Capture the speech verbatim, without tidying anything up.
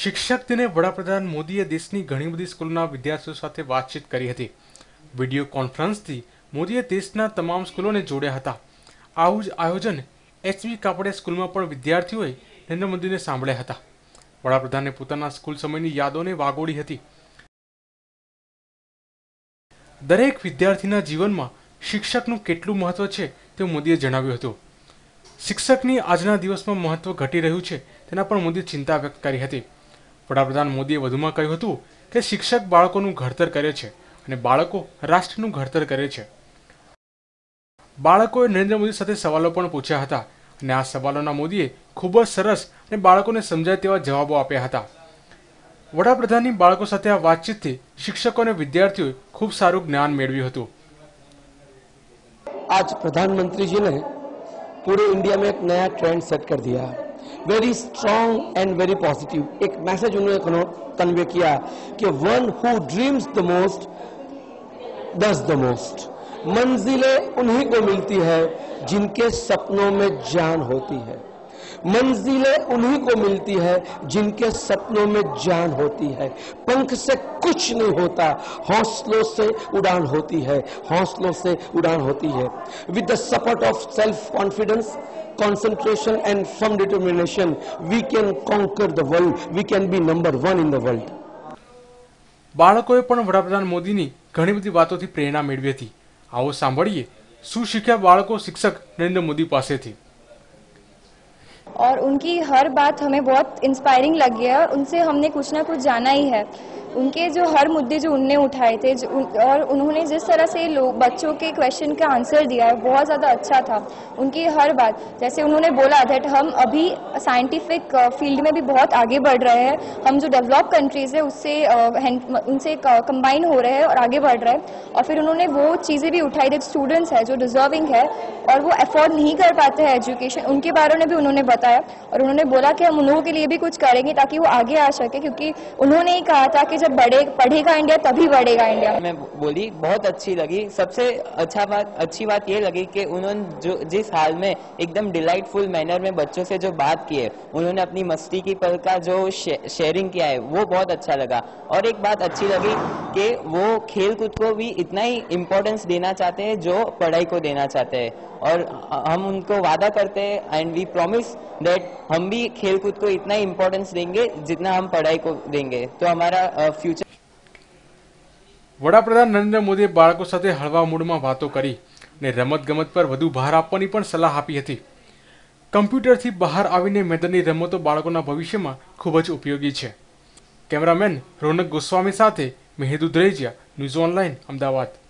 शिक्षक दिने वडाप्रधान मोदीए देशनी घणी बधी स्कूलोना विद्यार्थीओ साथे बातचीत करी हती। विडियो कॉन्फ्रन्सथी मोदीए देशना तमाम स्कूलोने जोड्या हता। आवुं ज आयोजन एच बी कापडिया स्कूलमां पण विद्यार्थीओए नरेंद्र मोदीने सांभळ्या हता। वडाप्रधाने पोताना स्कूल समयनी यादोने वागोड़ी हती। दरेक विद्यार्थीना जीवनमां शिक्षकनुं केटलुं महत्व छे ते मोदीए जणाव्युं हतुं। शिक्षकनी आजना दिवसमां महत्व घटी रह्युं छे तेना पर मोदीए चिंता व्यक्त करी हती। वडाप्रधान मोदीए वधुमां કહ્યું હતું કે शिक्षक बाळकोનું ઘડતર કરે છે અને બાળકો રાષ્ટ્રનું ઘડતર કરે છે। બાળકોએ નરેન્દ્ર મોદી સાથે સવાલો પણ પૂછ્યા હતા અને આ સવાલોના મોદીએ ખૂબ જ સરસ અને બાળકોને સમજાય તેવા જવાબો આપ્યા હતા। વડાપ્રધાનની બાળકો સાથે આ વાતચીતથી શિક્ષકો અને વિદ્યાર્થીઓએ ખૂબ સારું જ્ઞાન મેળવ્યું હતું। आज प्रधानमंत्री जी ने पूरे इंडिया में एक नया ट्रेंड सेट कर दिया। Very strong and very positive एक मैसेज उन्होंने कन्वे किया कि one who dreams the most does the most. मंजिलें उन्हीं को मिलती है जिनके सपनों में जान होती है। मंजिलें उन्हीं को मिलती है जिनके सपनों में जान होती है। पंख से कुछ नहीं होता, हौसलों से उड़ान होती है, हौसलों से उड़ान होती है। With the support of self confidence, concentration and firm determination, we can conquer the world, we can be number one in the world. બાળકોએ પણ વડાપ્રધાન મોદીની ઘણી બધી વાતોથી પ્રેરણા મેળવી હતી। આવો સાંભળીએ શું શીખ્યા બાળકો શિક્ષક નરેન્દ્ર મોદી પાસેથી। और उनकी हर बात हमें बहुत इंस्पायरिंग लगी है और उनसे हमने कुछ ना कुछ जाना ही है। उनके जो हर मुद्दे जो उनने उठाए थे जो उन, और उन्होंने जिस तरह से लोग बच्चों के क्वेश्चन का आंसर दिया है बहुत ज़्यादा अच्छा था। उनकी हर बात, जैसे उन्होंने बोला दैट हम अभी साइंटिफिक फील्ड में भी बहुत आगे बढ़ रहे हैं, हम जो डेवलप कंट्रीज़ है उससे उनसे कंबाइन हो रहे हैं और आगे बढ़ रहे हैं। और फिर उन्होंने वो चीज़ें भी उठाई दैट स्टूडेंट्स है जो डिजर्विंग है और वो अफोर्ड नहीं कर पाते हैं एजुकेशन, उनके बारे में भी उन्होंने बताया। और उन्होंने बोला कि हम उन लोगों के लिए भी कुछ करेंगे ताकि वो आगे आ सके, क्योंकि उन्होंने ही कहा था कि जब बढ़े पढ़ेगा इंडिया तभी बढ़ेगा इंडिया। मैं बोली बहुत अच्छी लगी। सबसे अच्छा बात अच्छी बात ये लगी कि उन्होंने जो जिस हाल में एकदम डिलाइटफुल मैनर में बच्चों से जो बात की है, उन्होंने अपनी मस्ती की पल का जो शे, शेयरिंग किया है वो बहुत अच्छा लगा। और एक बात अच्छी लगी कि वो खेल कूद को भी इतना ही इम्पोर्टेंस देना चाहते हैं जो पढ़ाई को देना चाहते हैं। और हम उनको वादा करते हैं एंड वी प्रॉमिस दैट हम भी खेल कूद को इतना ही इम्पोर्टेंस देंगे जितना हम पढ़ाई को देंगे, तो हमारा फ्यूचर। वडाप्रधान नरेंद्र मोदीए बाळको साथे हळवा मूडमां वातो करी ने रमत गमत पर वधु भार आपवानी पण सलाह आपी हती। कम्प्यूटरथी बहार आवीने मैदानी रमतो बाळकोना भविष्यमां खूब ज उपयोगी छे। कैमरामेन रोनक गोस्वामी साथे मेहदू द्रेजिया, न्यूज़ ऑनलाइन, अमदावाद।